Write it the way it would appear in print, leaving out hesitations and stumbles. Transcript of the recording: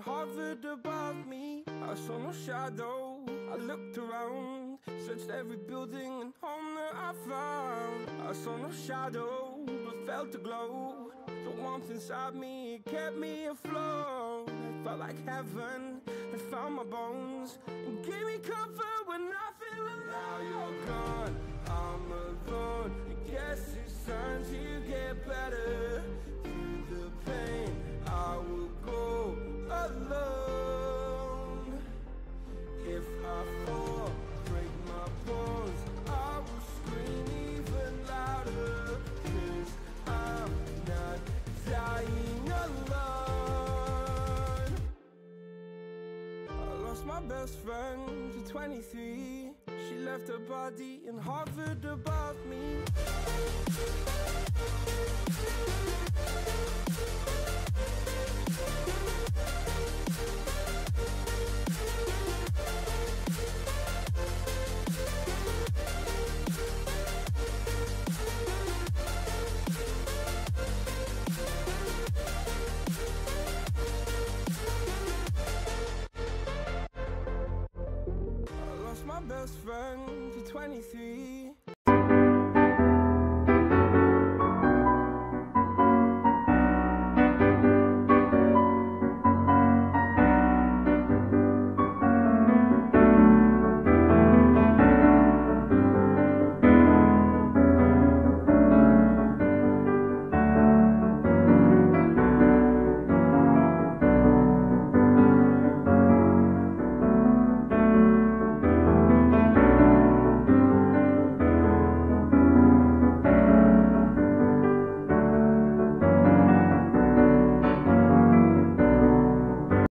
hovered above me. I saw no shadow, I looked around, searched every building and home that I found. I saw no shadow, but felt a glow. The warmth inside me, it kept me afloat. It felt like heaven had found my bones and gave me comfort when I feel alone. Now you're gone, I'm alone. I guess it's time to get better. Through the pain, I will go alone. If I fall, break my bones, I will scream even louder. 'Cause I'm not dying alone. I lost my best friend to 23. She left her body and hovered above me. My best friend for 23.